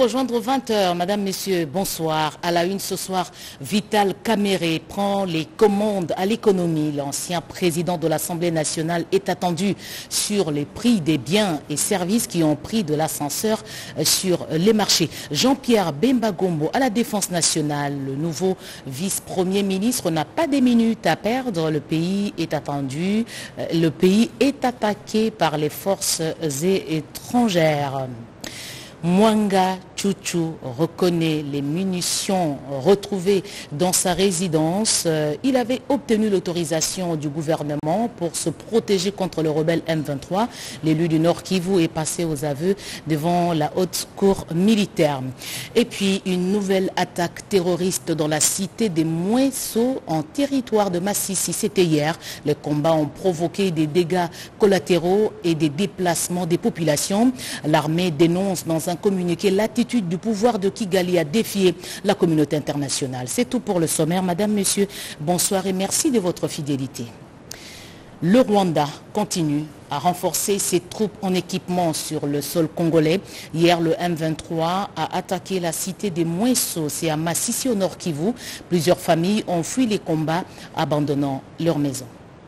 rejoindre aux 20h. Madame, Messieurs, bonsoir. À la une ce soir, Vital Kamerhe prend les commandes à l'économie. L'ancien président de l'Assemblée nationale est attendu sur les prix des biens et services qui ont pris de l'ascenseur sur les marchés. Jean-Pierre Bemba Gombo à la Défense nationale. Le nouveau vice-premier ministre n'a pas des minutes à perdre. Le pays est attendu. Le pays est attaqué par les forces étrangères. Mwanga Chouchou reconnaît les munitions retrouvées dans sa résidence. Il avait obtenu l'autorisation du gouvernement pour se protéger contre le rebelle M23. L'élu du Nord Kivu est passé aux aveux devant la haute cour militaire. Et puis une nouvelle attaque terroriste dans la cité des Mouesso en territoire de Massissi. C'était hier. Les combats ont provoqué des dégâts collatéraux et des déplacements des populations. L'armée dénonce dans un communiqué l'attitude du pouvoir de Kigali à défier la communauté internationale. C'est tout pour le sommaire. Madame, Monsieur, bonsoir et merci de votre fidélité. Le Rwanda continue à renforcer ses troupes en équipement sur le sol congolais. Hier, le M23 a attaqué la cité des Mouesso, c'est à Massissi au Nord Kivu. Plusieurs familles ont fui les combats, abandonnant leurs maisons.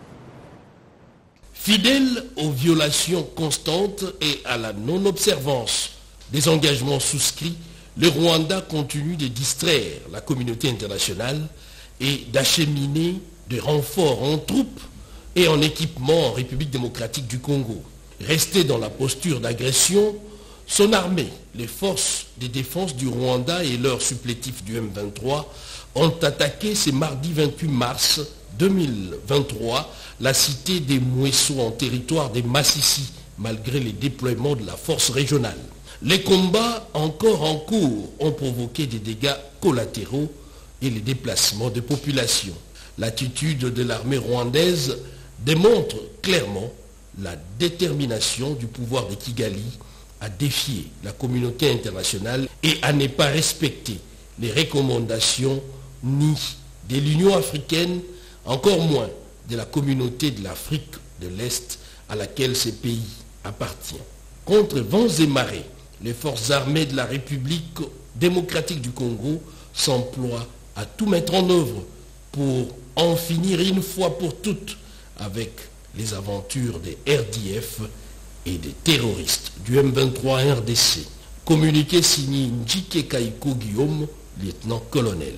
Fidèle aux violations constantes et à la non-observance des engagements souscrits, le Rwanda continue de distraire la communauté internationale et d'acheminer des renforts en troupes et en équipement en République démocratique du Congo. Resté dans la posture d'agression, son armée, les forces de défense du Rwanda et leurs supplétifs du M23 ont attaqué ce mardi 28 mars 2023 la cité des Mouesso en territoire des Massissi, malgré les déploiements de la force régionale. Les combats encore en cours ont provoqué des dégâts collatéraux et les déplacements de populations. L'attitude de l'armée rwandaise démontre clairement la détermination du pouvoir de Kigali à défier la communauté internationale et à ne pas respecter les recommandations ni de l'Union africaine, encore moins de la communauté de l'Afrique de l'Est à laquelle ce pays appartient. Contre vents et marées, les forces armées de la République démocratique du Congo s'emploient à tout mettre en œuvre pour en finir une fois pour toutes avec les aventures des RDF et des terroristes du M23 RDC. Communiqué signé Njike Kaiko Guillaume, lieutenant-colonel.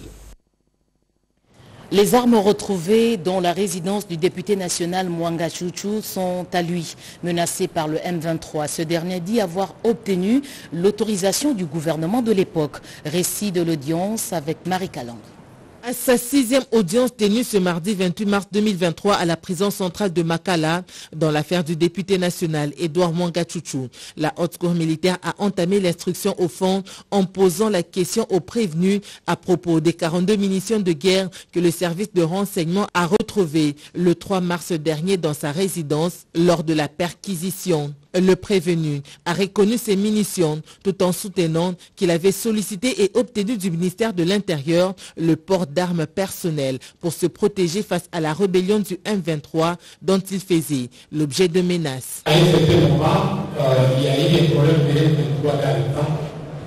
Les armes retrouvées dans la résidence du député national Mwanga Chouchou sont à lui, menacées par le M23. Ce dernier dit avoir obtenu l'autorisation du gouvernement de l'époque. Récit de l'audience avec Marie Calang. À sa 6e audience tenue ce mardi 28 mars 2023 à la prison centrale de Makala, dans l'affaire du député national Edouard Mwanga Chouchou, la haute cour militaire a entamé l'instruction au fond en posant la question aux prévenus à propos des 42 munitions de guerre que le service de renseignement a retrouvées le 3 mars dernier dans sa résidence lors de la perquisition. Le prévenu a reconnu ces munitions tout en soutenant qu'il avait sollicité et obtenu du ministère de l'Intérieur le port d'armes personnelles pour se protéger face à la rébellion du M23 dont il faisait l'objet de menaces. À un certain moment, il y a eu des problèmes de M23 dans le temps.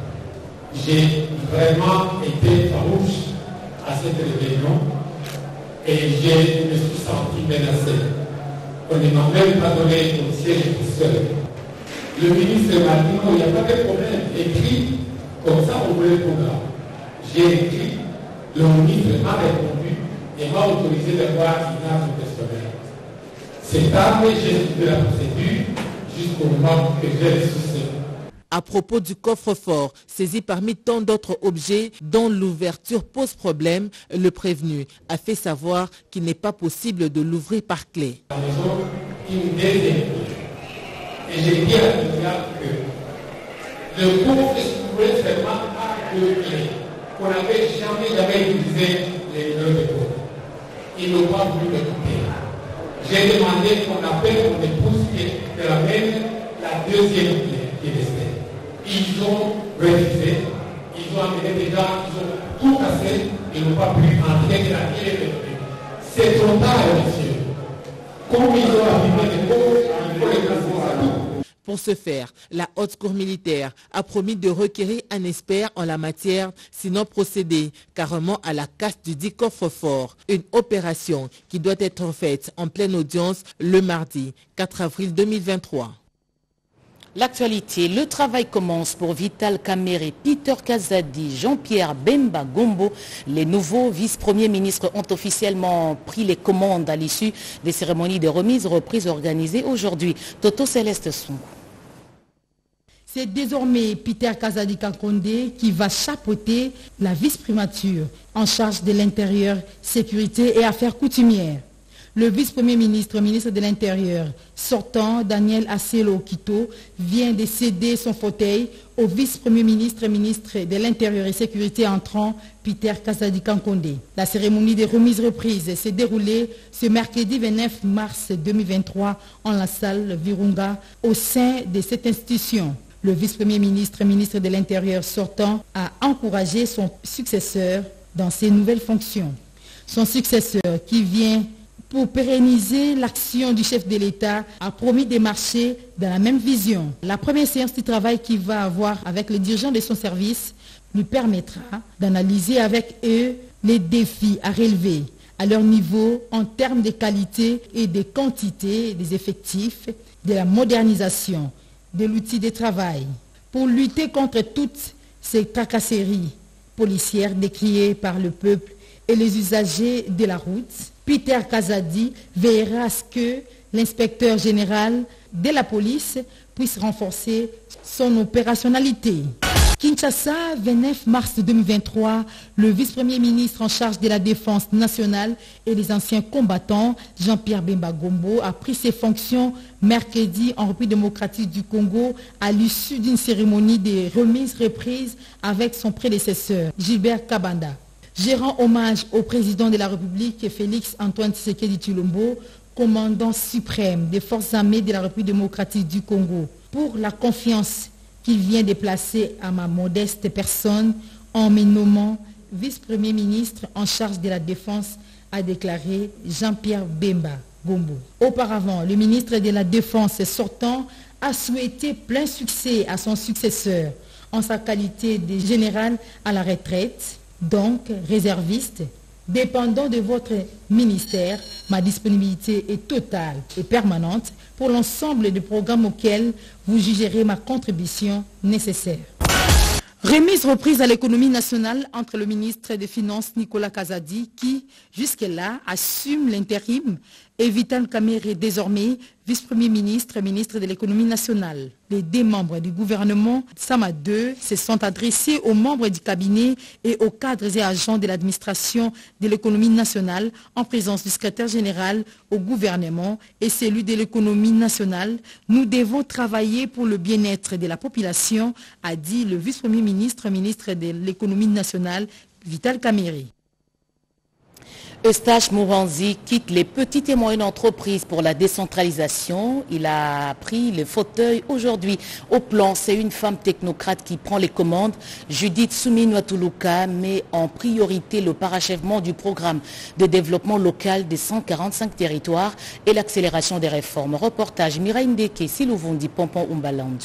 J'ai vraiment été farouche à cette rébellion et je me suis senti menacé. On ne m'a même pas donné au siège seul. Le ministre m'a dit non, il n'y a pas de problème. Écrit, comme ça on voulait le programme. J'ai écrit, le ministre m'a répondu et m'a autorisé d'avoir une arme personnelle. Cette arme, j'ai suivi la procédure jusqu'au moment que j'ai reçu ce. À propos du coffre-fort, saisi parmi tant d'autres objets dont l'ouverture pose problème, le prévenu a fait savoir qu'il n'est pas possible de l'ouvrir par clé. La maison, une deuxième clé. Et j'ai dit à la cliente que le coffre s'ouvrait seulement à 2 clés, qu'on n'avait jamais utilisé les deux de coffre. Ils n'ont pas voulu m'écouter. J'ai demandé qu'on appelle mon épouse qui ramène la deuxième clé qui restait. Ils ont refusé, ils ont amené des gens, ils ont tout cassé, ils n'ont pas pu entrer de la clé. C'est trop tard, monsieur. Comme ils ont abîmé les pauvres, il faut les casser à tout. Pour ce faire, la haute cour militaire a promis de requérir un expert en la matière, sinon procéder carrément à la casse du dit coffre-fort. Une opération qui doit être faite en pleine audience le mardi 4 avril 2023. L'actualité, le travail commence pour Vital Kamerhe, Peter Kazadi, Jean-Pierre Bemba Gombo. Les nouveaux vice-premiers ministres ont officiellement pris les commandes à l'issue des cérémonies de remise-reprise organisées aujourd'hui. Toto Céleste Songo. C'est désormais Peter Kazadi Kankonde qui va chapeauter la vice-primature en charge de l'intérieur, sécurité et affaires coutumières. Le vice-premier ministre, ministre de l'Intérieur sortant, Daniel Asselo Kito, vient de céder son fauteuil au vice-premier ministre, ministre de l'Intérieur et Sécurité entrant, Peter Kazadi Kankonde. La cérémonie de remise-reprise s'est déroulée ce mercredi 29 mars 2023 en la salle Virunga au sein de cette institution. Le vice-premier ministre, ministre de l'Intérieur sortant, a encouragé son successeur dans ses nouvelles fonctions. Son successeur qui vient pour pérenniser l'action du chef de l'État, a promis de marcher dans la même vision. La première séance de travail qu'il va avoir avec les dirigeants de son service lui permettra d'analyser avec eux les défis à relever à leur niveau en termes de qualité et de quantité des effectifs, de la modernisation de l'outil de travail, pour lutter contre toutes ces tracasseries policières décriées par le peuple et les usagers de la route. Peter Kazadi veillera à ce que l'inspecteur général de la police puisse renforcer son opérationnalité. Kinshasa, 29 mars 2023, le vice-premier ministre en charge de la défense nationale et des anciens combattants, Jean-Pierre Bemba Gombo, a pris ses fonctions mercredi en République démocratique du Congo à l'issue d'une cérémonie de remise-reprise avec son prédécesseur, Gilbert Kabanda. Je rends hommage au président de la République, Félix Antoine Tshisekedi Tshilombo, commandant suprême des forces armées de la République démocratique du Congo, pour la confiance qu'il vient de placer à ma modeste personne en me nommant vice-premier ministre en charge de la défense, a déclaré Jean-Pierre Bemba Gombo. Auparavant, le ministre de la Défense sortant a souhaité plein succès à son successeur en sa qualité de général à la retraite. Donc, réserviste, dépendant de votre ministère, ma disponibilité est totale et permanente pour l'ensemble des programmes auxquels vous jugerez ma contribution nécessaire. Remise reprise à l'économie nationale entre le ministre des Finances Nicolas Kazadi qui, jusque-là, assume l'intérim et Vital Kamerhe désormais vice-premier ministre, ministre de l'économie nationale. Les deux membres du gouvernement Sama 2 se sont adressés aux membres du cabinet et aux cadres et agents de l'administration de l'économie nationale en présence du secrétaire général au gouvernement et celui de l'économie nationale. Nous devons travailler pour le bien-être de la population, a dit le vice-premier ministre, ministre de l'économie nationale, Vital Kamerhe. Eustache Mouranzi quitte les petites et moyennes entreprises pour la décentralisation. Il a pris le fauteuil aujourd'hui. Au plan, c'est une femme technocrate qui prend les commandes. Judith Souminouatoulouka met en priorité le parachèvement du programme de développement local des 145 territoires et l'accélération des réformes. Reportage Mireille Ndeke, Silouvondi, Pompon Umbaland.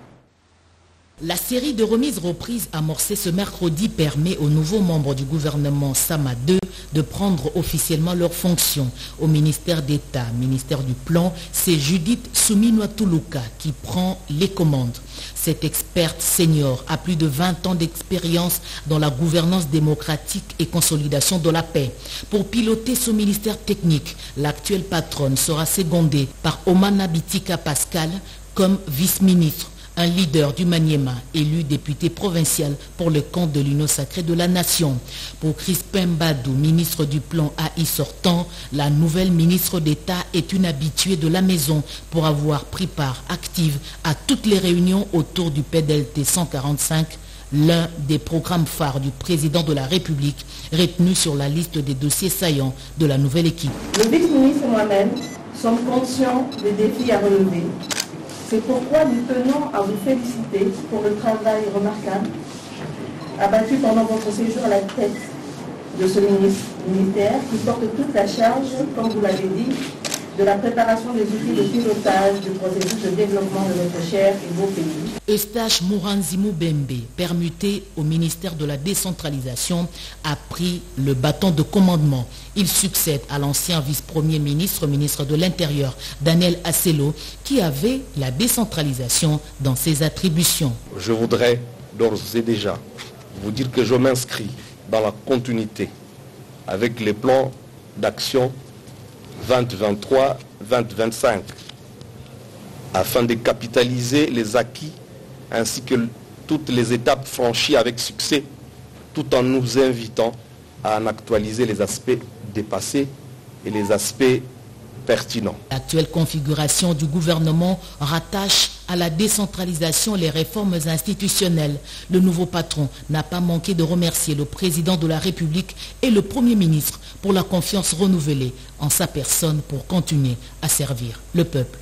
La série de remises-reprises amorcée ce mercredi permet aux nouveaux membres du gouvernement Sama 2 de prendre officiellement leurs fonctions. Au ministère d'État, ministère du Plan, c'est Judith Souminouatoulouka qui prend les commandes. Cette experte senior a plus de 20 ans d'expérience dans la gouvernance démocratique et consolidation de la paix. Pour piloter ce ministère technique, l'actuelle patronne sera secondée par Omana Bitika Pascal comme vice-ministre. Un leader du Maniema, élu député provincial pour le compte de l'Union sacrée de la Nation. Pour Crispin Badou, ministre du Plan AI sortant, la nouvelle ministre d'État est une habituée de la maison pour avoir pris part active à toutes les réunions autour du PDLT 145, l'un des programmes phares du président de la République, retenu sur la liste des dossiers saillants de la nouvelle équipe. Le vice-ministre et moi-même sommes conscients des défis à relever. C'est pourquoi nous tenons à vous féliciter pour le travail remarquable abattu pendant votre séjour à la tête de ce ministère qui porte toute la charge, comme vous l'avez dit, de la préparation des outils de pilotage du processus de développement de notre cher et beau pays. Eustache Mouranzimou Bembe, permuté au ministère de la décentralisation, a pris le bâton de commandement. Il succède à l'ancien vice-premier ministre, ministre de l'Intérieur, Daniel Asselo, qui avait la décentralisation dans ses attributions. Je voudrais d'ores et déjà vous dire que je m'inscris dans la continuité avec les plans d'action 2023-2025 afin de capitaliser les acquis ainsi que toutes les étapes franchies avec succès, tout en nous invitant à en actualiser les aspects dépassés et les aspects pertinents. L'actuelle configuration du gouvernement rattache à la décentralisation les réformes institutionnelles. Le nouveau patron n'a pas manqué de remercier le président de la République et le Premier ministre pour la confiance renouvelée en sa personne pour continuer à servir le peuple.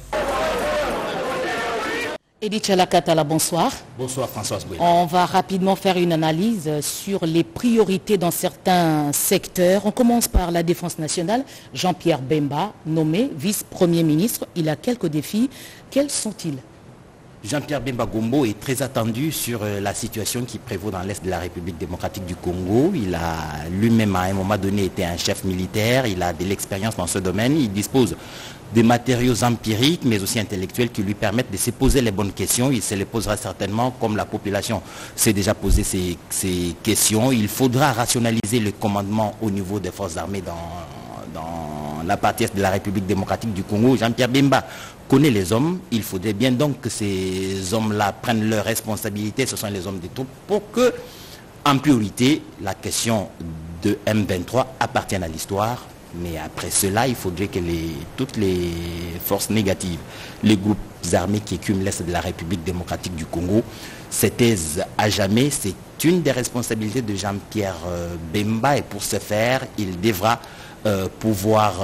Edith Chalakatala, bonsoir. Bonsoir Françoise Boué. On va rapidement faire une analyse sur les priorités dans certains secteurs. On commence par la défense nationale. Jean-Pierre Bemba, nommé vice-premier ministre, il a quelques défis. Quels sont-ils? Jean-Pierre Bemba Gombo est très attendu sur la situation qui prévaut dans l'Est de la République démocratique du Congo. Il a lui-même à un moment donné été un chef militaire, il a de l'expérience dans ce domaine, il dispose des matériaux empiriques mais aussi intellectuels qui lui permettent de se poser les bonnes questions. Il se les posera certainement comme la population s'est déjà posé ces questions. Il faudra rationaliser le commandement au niveau des forces armées dans la partie est de la République démocratique du Congo. Jean-Pierre Bemba connaît les hommes. Il faudrait bien donc que ces hommes-là prennent leurs responsabilités. Ce sont les hommes des troupes pour que, en priorité, la question de M23 appartienne à l'histoire. Mais après cela, il faudrait que toutes les forces négatives, les groupes armés qui écument l'Est de la République démocratique du Congo, se taisent à jamais. C'est une des responsabilités de Jean-Pierre Bemba et pour ce faire, il devra pouvoir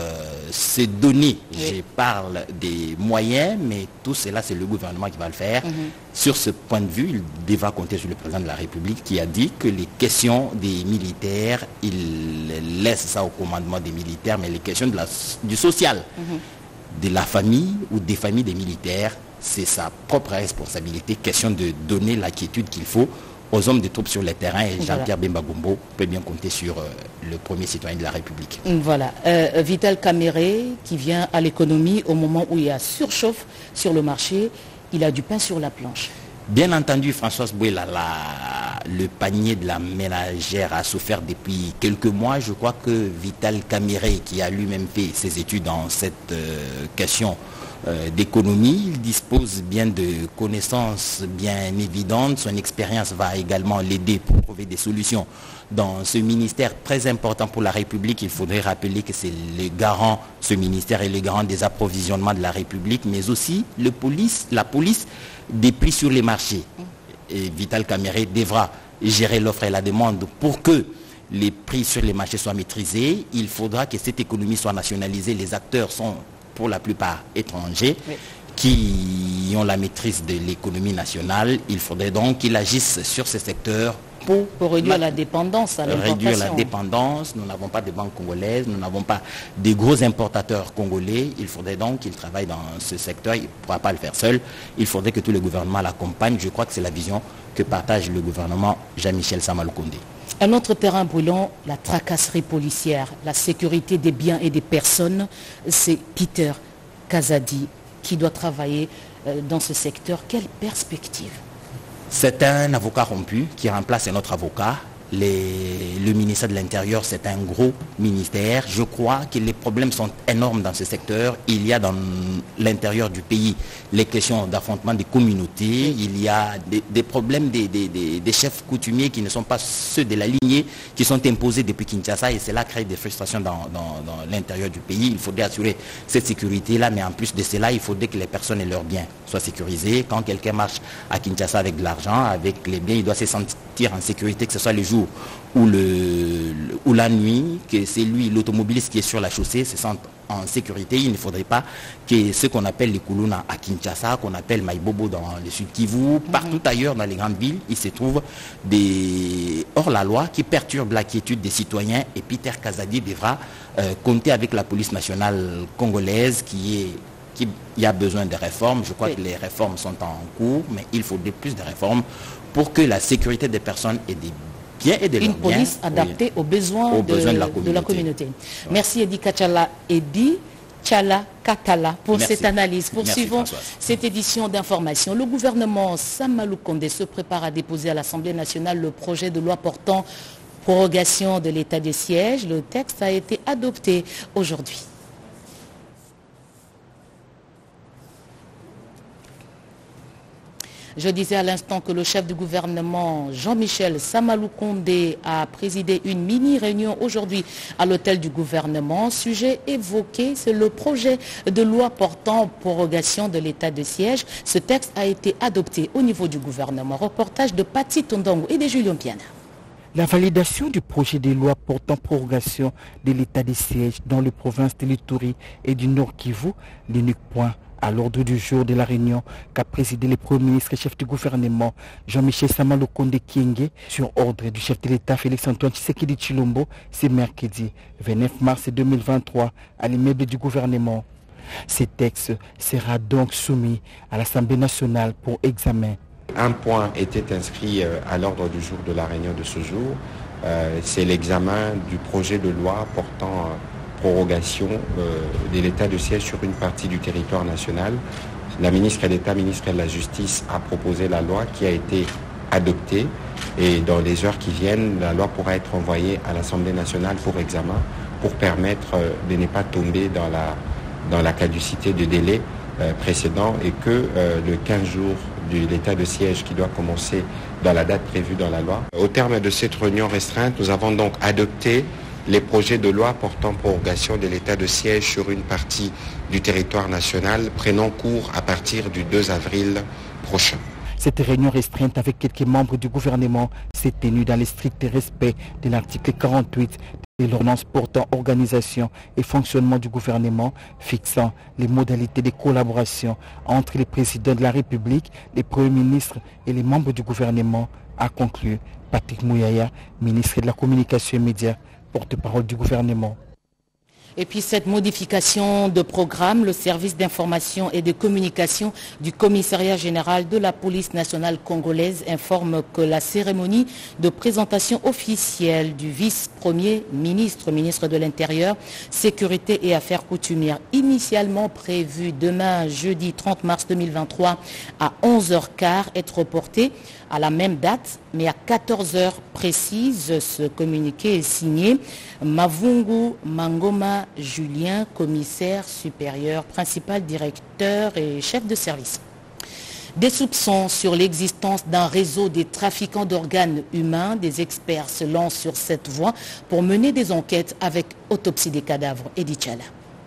se donner. Oui. Je parle des moyens, mais tout cela, c'est le gouvernement qui va le faire. Sur ce point de vue, il devra compter sur le président de la République qui a dit que les questions des militaires, il laisse ça au commandement des militaires, mais les questions du social, de la famille ou des familles des militaires, c'est sa propre responsabilité. Question de donner la quiétude qu'il faut aux hommes de troupes sur le terrain et Jean-Pierre Bemba Gombo peut bien compter sur le premier citoyen de la République. Voilà. Vital Kamere qui vient à l'économie au moment où il y a surchauffe sur le marché, il a du pain sur la planche. Bien entendu, Françoise Bouela, le panier de la ménagère a souffert depuis quelques mois. Je crois que Vital Kamere, qui a lui-même fait ses études dans cette question d'économie, il dispose bien de connaissances bien évidentes. Son expérience va également l'aider pour trouver des solutions dans ce ministère très important pour la République. Il faudrait rappeler que c'est le garant, ce ministère est le garant des approvisionnements de la République, mais aussi la police des prix sur les marchés. Et Vital Kamere devra gérer l'offre et la demande pour que les prix sur les marchés soient maîtrisés. Il faudra que cette économie soit nationalisée. Les acteurs sont pour la plupart étrangers, qui ont la maîtrise de l'économie nationale. Il faudrait donc qu'ils agissent sur ces secteurs pour réduire la dépendance à l'importation. Réduire la dépendance. Nous n'avons pas de banques congolaises, nous n'avons pas de gros importateurs congolais. Il faudrait donc qu'ils travaillent dans ce secteur. Il ne pourra pas le faire seul. Il faudrait que tout le gouvernement l'accompagne. Je crois que c'est la vision que partage le gouvernement Jean-Michel Sama-Lukonde. Un autre terrain brûlant, la tracasserie policière, la sécurité des biens et des personnes, c'est Peter Kazadi qui doit travailler dans ce secteur. Quelle perspective? C'est un avocat rompu qui remplace un autre avocat. Le ministère de l'Intérieur, c'est un gros ministère. Je crois que les problèmes sont énormes dans ce secteur. Il y a dans l'intérieur du pays les questions d'affrontement des communautés. Il y a des problèmes des chefs coutumiers qui ne sont pas ceux de la lignée, qui sont imposés depuis Kinshasa, et cela crée des frustrations dans l'intérieur du pays. Il faudrait assurer cette sécurité-là, mais en plus de cela, il faudrait que les personnes aient leurs biens soit sécurisé. Quand quelqu'un marche à Kinshasa avec de l'argent, avec les biens, il doit se sentir en sécurité, que ce soit le jour ou la nuit, que c'est lui, l'automobiliste qui est sur la chaussée, se sente en sécurité. Il ne faudrait pas que ce qu'on appelle les Kuluna à Kinshasa, qu'on appelle Maïbobo dans le sud Kivu, partout ailleurs dans les grandes villes, il se trouve des hors-la-loi qui perturbent la quiétude des citoyens. Et Peter Kazadi devra compter avec la police nationale congolaise qui a besoin de réformes. Je crois que les réformes sont en cours, mais il faut plus de réformes pour que la sécurité des personnes et des biens et de leurs biens... Une police adaptée aux besoins de la communauté. Ouais. Merci Edi Tchala Katala pour cette analyse. Poursuivons cette édition d'information. Le gouvernement Samalou Kondé se prépare à déposer à l'Assemblée nationale le projet de loi portant prorogation de l'état de siège. Le texte a été adopté aujourd'hui. Je disais à l'instant que le chef du gouvernement, Jean-Michel Samalou Kondé, a présidé une mini-réunion aujourd'hui à l'hôtel du gouvernement. Sujet évoqué, c'est le projet de loi portant prorogation de l'état de siège. Ce texte a été adopté au niveau du gouvernement. Reportage de Pati Tondongo et de Julien Piana. La validation du projet de loi portant prorogation de l'état de siège dans les provinces de l'Ituri et du Nord Kivu, l'unique point à l'ordre du jour de la réunion qu'a présidé le Premier ministre et chef du gouvernement Jean-Michel Samalou Kondé Kienge sur ordre du chef de l'État Félix-Antoine Tshisekedi Tshilombo, c'est mercredi 29 mars 2023 à l'immeuble du gouvernement. Ce texte sera donc soumis à l'Assemblée nationale pour examen. Un point était inscrit à l'ordre du jour de la réunion de ce jour, c'est l'examen du projet de loi portant prorogation de l'état de siège sur une partie du territoire national. La ministre d'État, ministre de la Justice, a proposé la loi qui a été adoptée et dans les heures qui viennent, la loi pourra être envoyée à l'Assemblée nationale pour examen pour permettre de ne pas tomber dans la caducité du délai précédent et que le 15 jours de l'état de siège qui doit commencer dans la date prévue dans la loi. Au terme de cette réunion restreinte, nous avons donc adopté les projets de loi portant prorogation de l'état de siège sur une partie du territoire national prenant cours à partir du 2 avril prochain. Cette réunion restreinte avec quelques membres du gouvernement s'est tenue dans le strict respect de l'article 48 de l'ordonnance portant organisation et fonctionnement du gouvernement fixant les modalités de collaboration entre les présidents de la République, les premiers ministres et les membres du gouvernement, a conclu Patrick Mouyaya, ministre de la Communication et Médias, porte-parole du gouvernement. Et puis cette modification de programme, le service d'information et de communication du commissariat général de la police nationale congolaise informe que la cérémonie de présentation officielle du vice-premier ministre, ministre de l'Intérieur, Sécurité et Affaires coutumières, initialement prévue demain, jeudi 30 mars 2023 à 11h15, est reportée à la même date, mais à 14h précises. Ce communiqué est signé Mavungu Mangoma Julien, commissaire supérieur, principal directeur et chef de service. Des soupçons sur l'existence d'un réseau des trafiquants d'organes humains. Des experts se lancent sur cette voie pour mener des enquêtes avec autopsie des cadavres. Edi Tchala.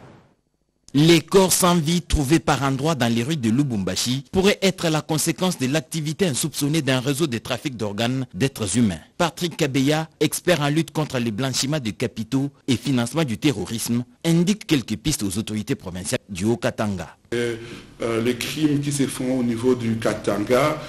Les corps sans vie trouvés par endroits dans les rues de Lubumbashi pourraient être la conséquence de l'activité insoupçonnée d'un réseau de trafic d'organes d'êtres humains. Patrick Kabeya, expert en lutte contre le blanchiment de capitaux et financement du terrorisme, indique quelques pistes aux autorités provinciales du Haut-Katanga. Les crimes qui se font au niveau du Katanga,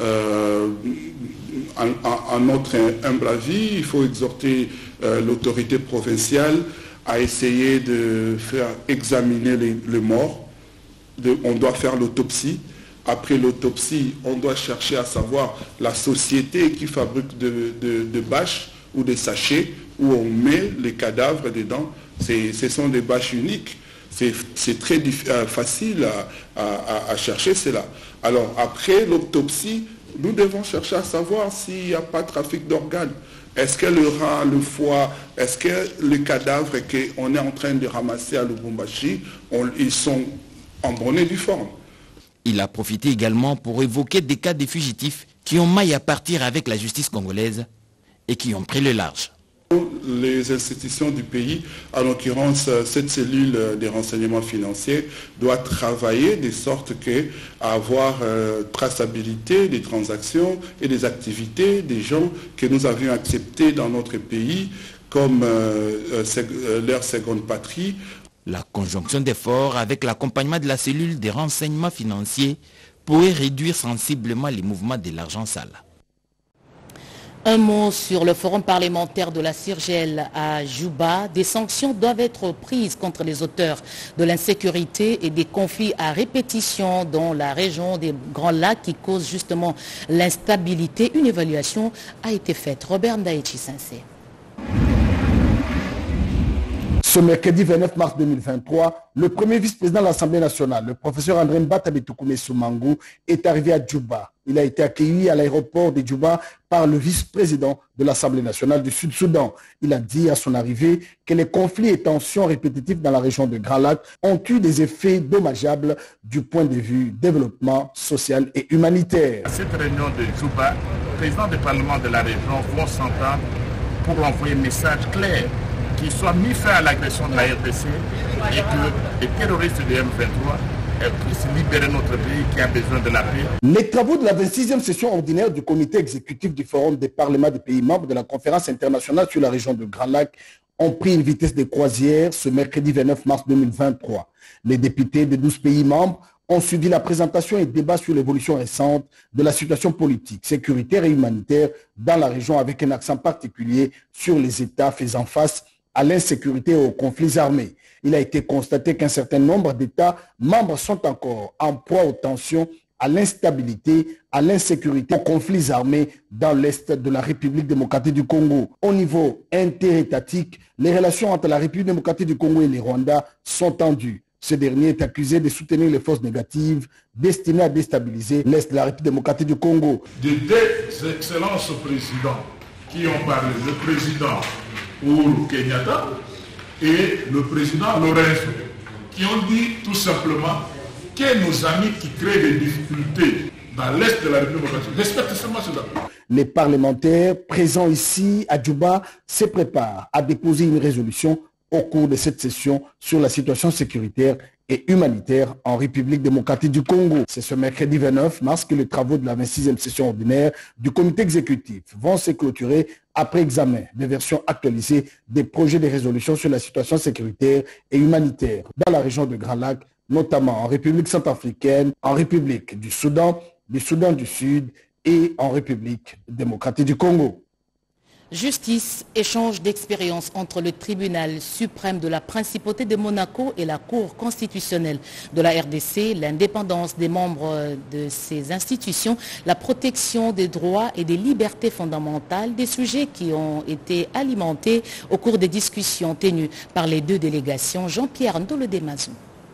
en notre humble avis, il faut exhorter l'autorité provinciale à essayer de faire examiner les morts. On doit faire l'autopsie. Après l'autopsie, on doit chercher à savoir la société qui fabrique de bâches ou des sachets où on met les cadavres dedans. Ce sont des bâches uniques. C'est très facile à chercher cela. Alors après l'autopsie, nous devons chercher à savoir s'il n'y a pas de trafic d'organes. Est-ce que le rein, le foie, est-ce que les cadavres qu'on est en train de ramasser à Lubumbashi, ils sont en bonne et due forme? Il a profité également pour évoquer des cas de fugitifs qui ont maille à partir avec la justice congolaise et qui ont pris le large. Les institutions du pays, en l'occurrence cette cellule des renseignements financiers, doit travailler de sorte qu'à avoir traçabilité des transactions et des activités des gens que nous avions acceptés dans notre pays comme leur seconde patrie. La conjonction d'efforts avec l'accompagnement de la cellule des renseignements financiers pourrait réduire sensiblement les mouvements de l'argent sale. Un mot sur le forum parlementaire de la CIRGEL à Djouba. Des sanctions doivent être prises contre les auteurs de l'insécurité et des conflits à répétition dans la région des Grands Lacs qui causent justement l'instabilité. Une évaluation a été faite. Robert Ndaïchi-Sensé. Ce mercredi 29 mars 2023, le premier vice-président de l'Assemblée nationale, le professeur André Mbata-Betoukoumé Soumangou, est arrivé à Djouba. Il a été accueilli à l'aéroport de Djouba par le vice-président de l'Assemblée nationale du Sud-Soudan. Il a dit à son arrivée que les conflits et tensions répétitifs dans la région de Grand Lac ont eu des effets dommageables du point de vue développement social et humanitaire. À cette réunion de Djouba, les présidents du Parlement de la région vont s'entendre pour envoyer un message clair qu'il soit mis fin à l'agression de la RDC et que les terroristes de M23 puissent libérer notre pays qui a besoin de la paix. Les travaux de la 26e session ordinaire du comité exécutif du Forum des parlements des pays membres de la conférence internationale sur la région de Grand Lac ont pris une vitesse de croisière ce mercredi 29 mars 2023. Les députés de 12 pays membres ont suivi la présentation et débat sur l'évolution récente de la situation politique, sécuritaire et humanitaire dans la région avec un accent particulier sur les États faisant face à l'insécurité et aux conflits armés. Il a été constaté qu'un certain nombre d'États membres sont encore en proie aux tensions, à l'instabilité, à l'insécurité, aux conflits armés dans l'Est de la République démocratique du Congo. Au niveau interétatique, les relations entre la République démocratique du Congo et le Rwanda sont tendues. Ce dernier est accusé de soutenir les forces négatives destinées à déstabiliser l'Est de la République démocratique du Congo. De deux excellences présidents qui ont parlé, le président Uhuru Kenyatta et le président Lorenzo, qui ont dit tout simplement que nos amis qui créent des difficultés dans l'Est de la République démocratique respectent seulement cela. Les parlementaires présents ici à Djouba se préparent à déposer une résolution au cours de cette session sur la situation sécuritaire et humanitaire en République démocratique du Congo. C'est ce mercredi 29 mars que les travaux de la 26e session ordinaire du comité exécutif vont se clôturer après examen des versions actualisées des projets de résolution sur la situation sécuritaire et humanitaire dans la région de Grand Lac, notamment en République centrafricaine, en République du Soudan du Sud et en République démocratique du Congo. Justice, échange d'expériences entre le tribunal suprême de la principauté de Monaco et la Cour constitutionnelle de la RDC, l'indépendance des membres de ces institutions, la protection des droits et des libertés fondamentales, des sujets qui ont été alimentés au cours des discussions tenues par les deux délégations. Jean-Pierre Ndolodemazou.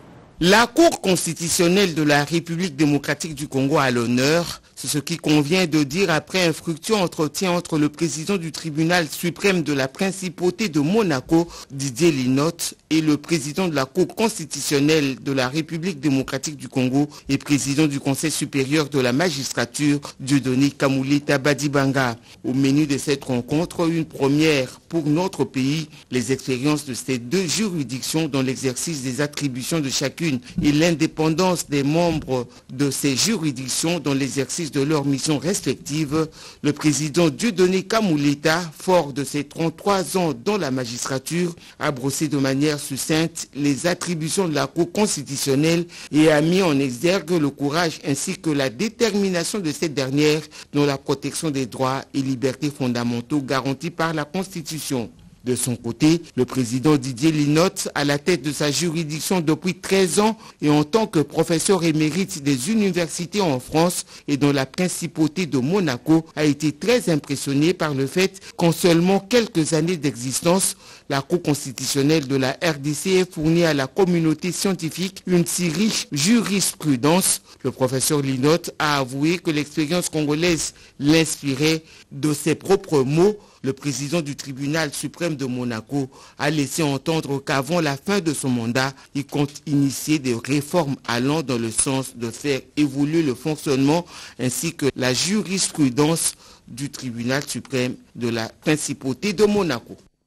La Cour constitutionnelle de la République démocratique du Congo a l'honneur. C'est ce qui convient de dire après un fructueux entretien entre le président du tribunal suprême de la principauté de Monaco, Didier Linotte, et le président de la Cour constitutionnelle de la République démocratique du Congo et président du Conseil supérieur de la magistrature, Dieudonné Kamuleta Badibanga. Au menu de cette rencontre, une première pour notre pays, les expériences de ces deux juridictions dans l'exercice des attributions de chacune et l'indépendance des membres de ces juridictions dans l'exercice de leurs missions respectives. Le président Dieudonné Kamuleta, fort de ses 33 ans dans la magistrature, a brossé de manière succincte les attributions de la Cour constitutionnelle et a mis en exergue le courage ainsi que la détermination de cette dernière dans la protection des droits et libertés fondamentaux garantis par la Constitution. De son côté, le président Didier Linotte, à la tête de sa juridiction depuis 13 ans et en tant que professeur émérite des universités en France et dans la principauté de Monaco, a été très impressionné par le fait qu'en seulement quelques années d'existence, la Cour constitutionnelle de la RDC ait fourni à la communauté scientifique une si riche jurisprudence. Le professeur Linotte a avoué que l'expérience congolaise l'inspirait. De ses propres mots, le président du tribunal suprême de Monaco a laissé entendre qu'avant la fin de son mandat, il compte initier des réformes allant dans le sens de faire évoluer le fonctionnement ainsi que la jurisprudence du tribunal suprême de la principauté de Monaco.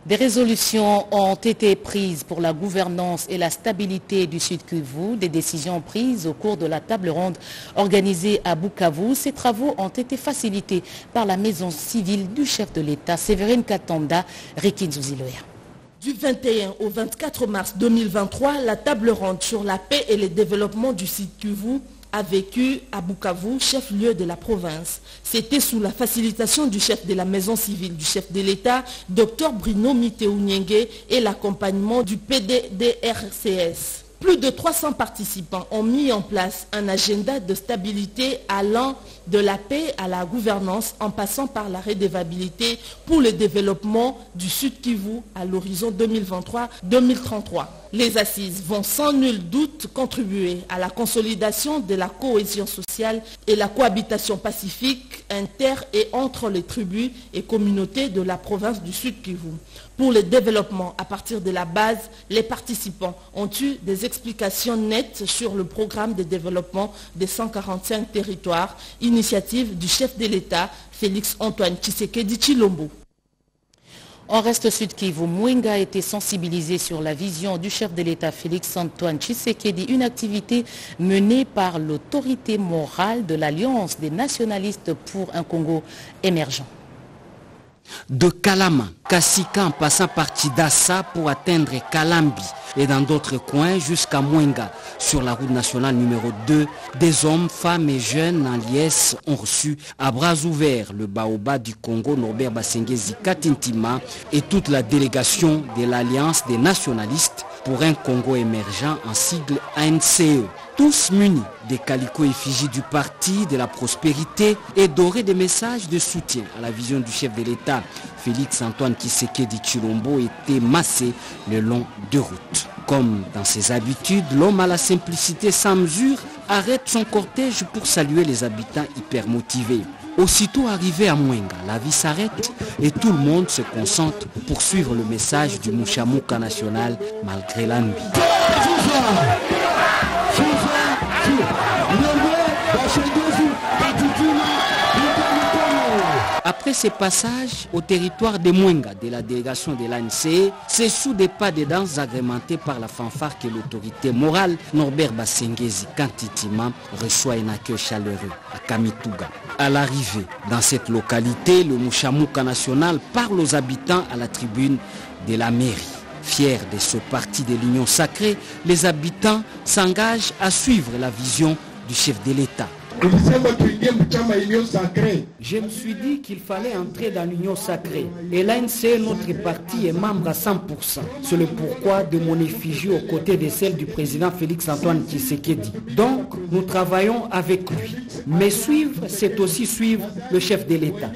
Des résolutions ont été prises pour la gouvernance et la stabilité du Sud Kivu, des décisions prises au cours de la table ronde organisée à Bukavu. Ces travaux ont été facilités par la maison civile du chef de l'État, Sévérine Katanda, Rikin Zuziloya. Du 21 au 24 mars 2023, la table ronde sur la paix et le développement du Sud Kivu a vécu à Bukavu, chef-lieu de la province. C'était sous la facilitation du chef de la maison civile du chef de l'État, Dr Bruno Miteu-Nyenge, et l'accompagnement du PDDRCS. Plus de 300 participants ont mis en place un agenda de stabilité allant de la paix à la gouvernance en passant par la redevabilité pour le développement du Sud Kivu à l'horizon 2023-2033. Les assises vont sans nul doute contribuer à la consolidation de la cohésion sociale et la cohabitation pacifique inter et entre les tribus et communautés de la province du Sud Kivu. Pour le développement à partir de la base, les participants ont eu des explications nettes sur le programme de développement des 145 territoires, initiative du chef de l'État, Félix Antoine Tshisekedi Tshilombo. En reste Sud Kivu, Mwenga a été sensibilisé sur la vision du chef de l'État Félix Antoine Tshisekedi, une activité menée par l'autorité morale de l'Alliance des nationalistes pour un Congo émergent. De Kalama, Kassika en passant par Tidassa pour atteindre Kalambi et dans d'autres coins jusqu'à Mwenga. Sur la route nationale numéro 2, des hommes, femmes et jeunes en liesse ont reçu à bras ouverts le Baoba du Congo, Norbert Basengezi Katintima, et toute la délégation de l'Alliance des nationalistes pour un Congo émergent en sigle ANCE. Tous munis des calicots effigies du parti de la prospérité et dorés des messages de soutien à la vision du chef de l'État, Félix Antoine Tshisekedi Tshilombo, était massé le long de route. Comme dans ses habitudes, l'homme à la simplicité sans mesure arrête son cortège pour saluer les habitants hyper motivés. Aussitôt arrivé à Mwenga, la vie s'arrête et tout le monde se concentre pour suivre le message du Mushamuka national malgré la nuit. Après ces passages au territoire de Mwenga de la délégation de l'ANCE, c'est sous des pas de danse agrémentés par la fanfare que l'autorité morale Norbert Basengezi Kantitima reçoit un accueil chaleureux à Kamituga. À l'arrivée dans cette localité, le Mushamuka national parle aux habitants à la tribune de la mairie. Fiers de ce parti de l'Union sacrée, les habitants s'engagent à suivre la vision du chef de l'État. Je me suis dit qu'il fallait entrer dans l'Union sacrée. Et l'ANC, notre parti, est membre à 100%. C'est le pourquoi de mon effigie aux côtés de celle du président Félix Antoine Tshisekedi. Donc, nous travaillons avec lui. Mais suivre, c'est aussi suivre le chef de l'État.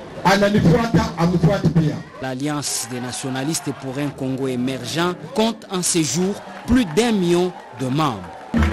L'Alliance des nationalistes pour un Congo émergent compte en ces jours plus d'1 million de membres.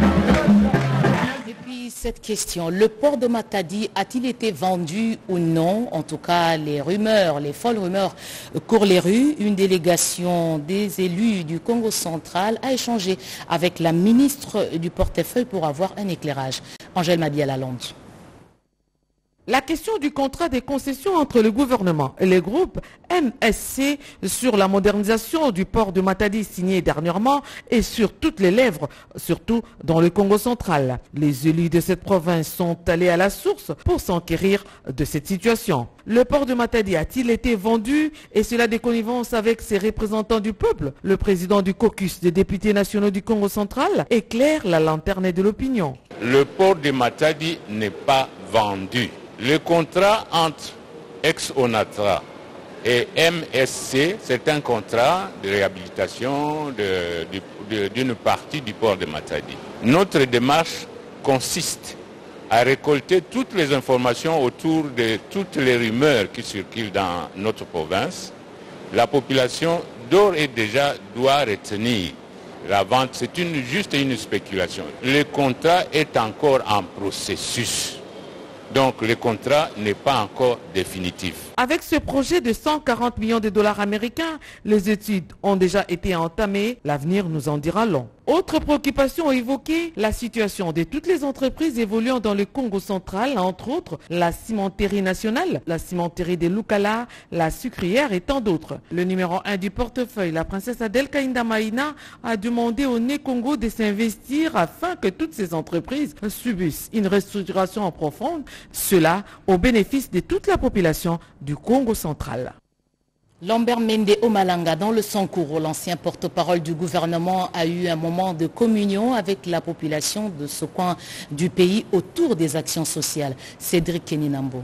Cette question, le port de Matadi a-t-il été vendu ou non? En tout cas, les rumeurs, les folles rumeurs courent les rues. Une délégation des élus du Congo central a échangé avec la ministre du portefeuille pour avoir un éclairage. Angèle Mabia-Lalonde. La question du contrat des concessions entre le gouvernement et le groupe MSC sur la modernisation du port de Matadi signé dernièrement est sur toutes les lèvres, surtout dans le Congo central. Les élus de cette province sont allés à la source pour s'enquérir de cette situation. Le port de Matadi a-t-il été vendu et cela des connivences avec ses représentants du peuple? Le président du caucus des députés nationaux du Congo central éclaire la lanterne de l'opinion. Le port de Matadi n'est pas vendu. Le contrat entre ex-ONATRA et MSC, c'est un contrat de réhabilitation d'une partie du port de Matadi. Notre démarche consiste à récolter toutes les informations autour de toutes les rumeurs qui circulent dans notre province. La population d'ores et déjà doit retenir la vente, c'est juste une spéculation. Le contrat est encore en processus. Donc le contrat n'est pas encore définitif. Avec ce projet de 140 millions de dollars américains, les études ont déjà été entamées. L'avenir nous en dira long. Autre préoccupation évoquée, la situation de toutes les entreprises évoluant dans le Congo central, entre autres la cimenterie nationale, la cimenterie de Lukala, la sucrière et tant d'autres. Le numéro 1 du portefeuille, la princesse Adel Kainda Maïna, a demandé au Né Congo de s'investir afin que toutes ces entreprises subissent une restructuration en profonde, cela au bénéfice de toute la population du Congo central. Lambert Mende Omalanga, dans le Sankouro, l'ancien porte-parole du gouvernement, a eu un moment de communion avec la population de ce coin du pays autour des actions sociales. Cédric Keninambo.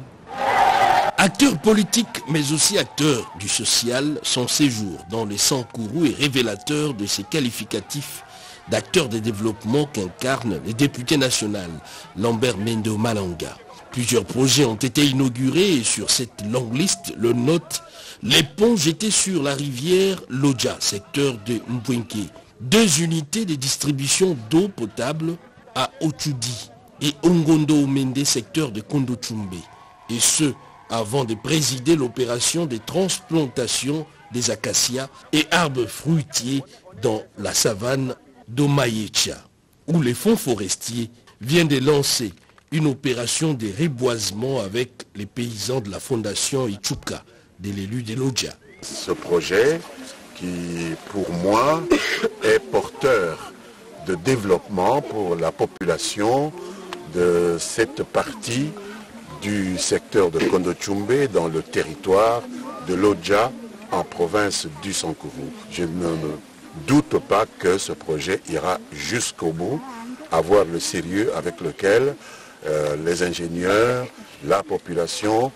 Acteur politique mais aussi acteur du social, son séjour dans le Sankourou est révélateur de ses qualificatifs d'acteur de développement qu'incarne le député national Lambert Mende Omalanga. Plusieurs projets ont été inaugurés et sur cette longue liste, le note les ponts jetés sur la rivière Lodja, secteur de Mpwenke. 2 unités de distribution d'eau potable à Ochudi et Ongondo Omende, secteur de Kondochumbe. Et ce, avant de présider l'opération de transplantation des acacias et arbres fruitiers dans la savane d'Omayecha, où les fonds forestiers viennent de lancer une opération de reboisement avec les paysans de la fondation Ichuka, de l'élu de Lodja. Ce projet qui, pour moi, est porteur de développement pour la population de cette partie du secteur de Kondochumbe dans le territoire de Lodja en province du Sankourou. Je ne me doute pas que ce projet ira jusqu'au bout, à voir le sérieux avec lequel les ingénieurs, la population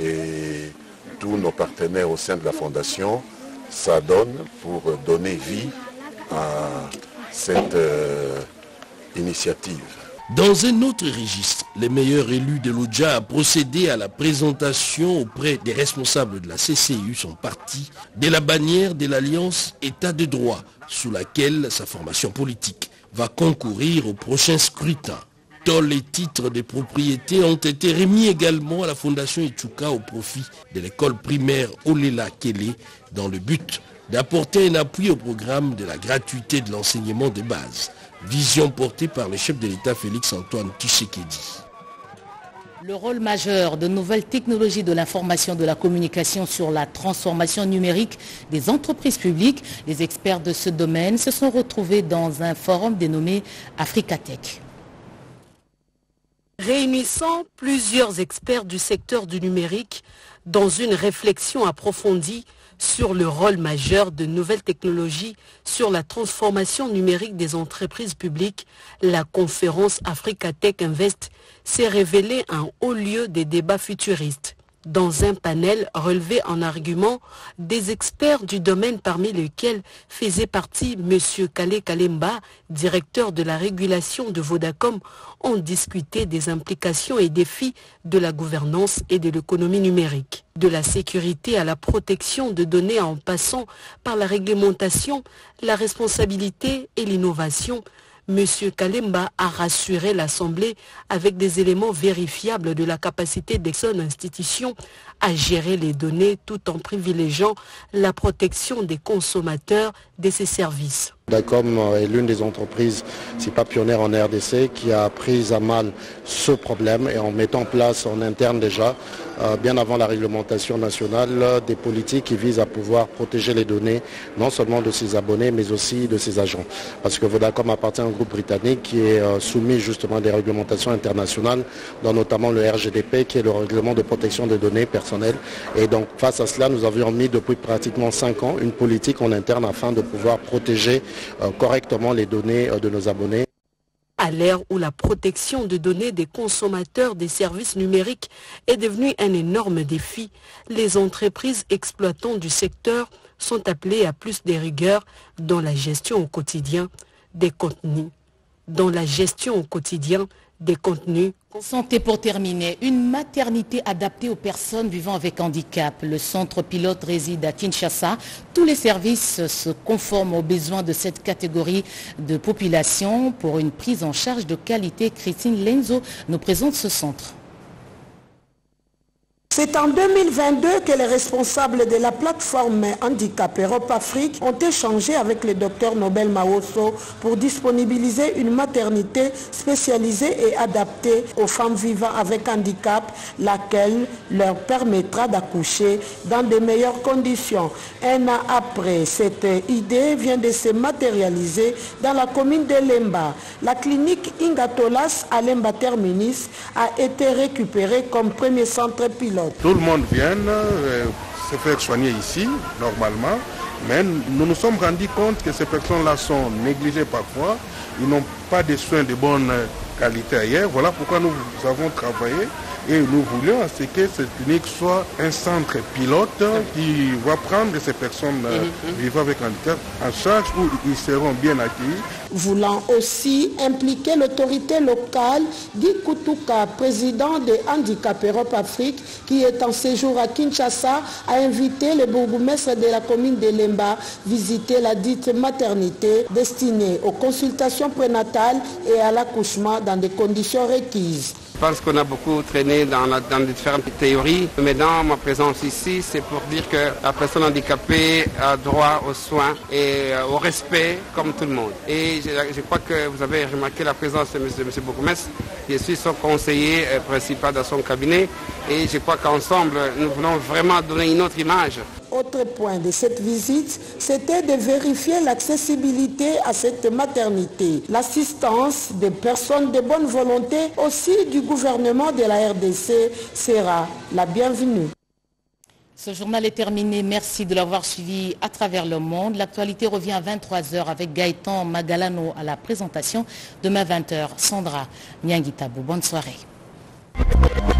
et tous nos partenaires au sein de la fondation s'adonnent pour donner vie à cette initiative. Dans un autre registre, les meilleurs élus de Lodja a procédé à la présentation auprès des responsables de la CCU, son parti, de la bannière de l'Alliance État de droit, sous laquelle sa formation politique va concourir au prochain scrutin. Tous les titres de propriété ont été remis également à la fondation Ichuka au profit de l'école primaire Olela Kele dans le but d'apporter un appui au programme de la gratuité de l'enseignement de base, vision portée par le chef de l'État Félix Antoine Tshisekedi. Le rôle majeur de nouvelles technologies de l'information et de la communication sur la transformation numérique des entreprises publiques, les experts de ce domaine se sont retrouvés dans un forum dénommé Africatech. Réunissant plusieurs experts du secteur du numérique dans une réflexion approfondie sur le rôle majeur de nouvelles technologies sur la transformation numérique des entreprises publiques, la conférence Africatech Invest s'est révélée un haut lieu des débats futuristes. Dans un panel relevé en argument des experts du domaine parmi lesquels faisait partie M. Kale Kalemba, directeur de la régulation de Vodacom, ont discuté des implications et défis de la gouvernance et de l'économie numérique. De la sécurité à la protection de données en passant par la réglementation, la responsabilité et l'innovation, M. Kalemba a rassuré l'Assemblée avec des éléments vérifiables de la capacité de son institution à gérer les données tout en privilégiant la protection des consommateurs de ses services. Vodacom est l'une des entreprises, si pas pionnière en RDC, qui a pris à mal ce problème et en mettant en place en interne déjà, bien avant la réglementation nationale, des politiques qui visent à pouvoir protéger les données, non seulement de ses abonnés, mais aussi de ses agents. Parce que Vodacom appartient à un groupe britannique qui est soumis justement à des réglementations internationales, dont notamment le RGDP, qui est le règlement de protection des données personnelles. Et donc face à cela, nous avions mis depuis pratiquement 5 ans une politique en interne afin de pouvoir protéger correctement les données de nos abonnés. À l'ère où la protection de données des consommateurs des services numériques est devenue un énorme défi, les entreprises exploitantes du secteur sont appelées à plus de rigueur dans la gestion au quotidien des contenus. Santé pour terminer, une maternité adaptée aux personnes vivant avec handicap. Le centre pilote réside à Kinshasa. Tous les services se conforment aux besoins de cette catégorie de population pour une prise en charge de qualité. Christine Lenzo nous présente ce centre. C'est en 2022 que les responsables de la plateforme Handicap Europe Afrique ont échangé avec le docteur Nobel Mawosso pour disponibiliser une maternité spécialisée et adaptée aux femmes vivant avec handicap, laquelle leur permettra d'accoucher dans de meilleures conditions. Un an après, cette idée vient de se matérialiser dans la commune de Lemba. La clinique Ingatolas à Lemba Terminus a été récupérée comme premier centre pilote. Tout le monde vient se faire soigner ici, normalement, mais nous nous sommes rendus compte que ces personnes-là sont négligées parfois, ils n'ont pas de soins de bonne qualité ailleurs. Voilà pourquoi nous avons travaillé et nous voulions que cette clinique soit un centre pilote qui va prendre ces personnes vivant avec handicap en charge où ils seront bien accueillis. Voulant aussi impliquer l'autorité locale, Guy Koutouka, président de Handicap Europe Afrique, qui est en séjour à Kinshasa, a invité le bourgmestre de la commune de Lemba à visiter la dite maternité destinée aux consultations prénatales et à l'accouchement dans des conditions requises. Je pense qu'on a beaucoup traîné dans différentes théories. Maintenant, ma présence ici, c'est pour dire que la personne handicapée a droit aux soins et au respect comme tout le monde. Et je crois que vous avez remarqué la présence de M. Bourgmestre. Je suis son conseiller principal dans son cabinet et je crois qu'ensemble, nous voulons vraiment donner une autre image. Autre point de cette visite, c'était de vérifier l'accessibilité à cette maternité. L'assistance des personnes de bonne volonté, aussi du gouvernement de la RDC, sera la bienvenue. Ce journal est terminé. Merci de l'avoir suivi à travers le monde. L'actualité revient à 23h avec Gaëtan Magalano à la présentation. Demain 20h, Sandra Nyangitabu. Bonne soirée.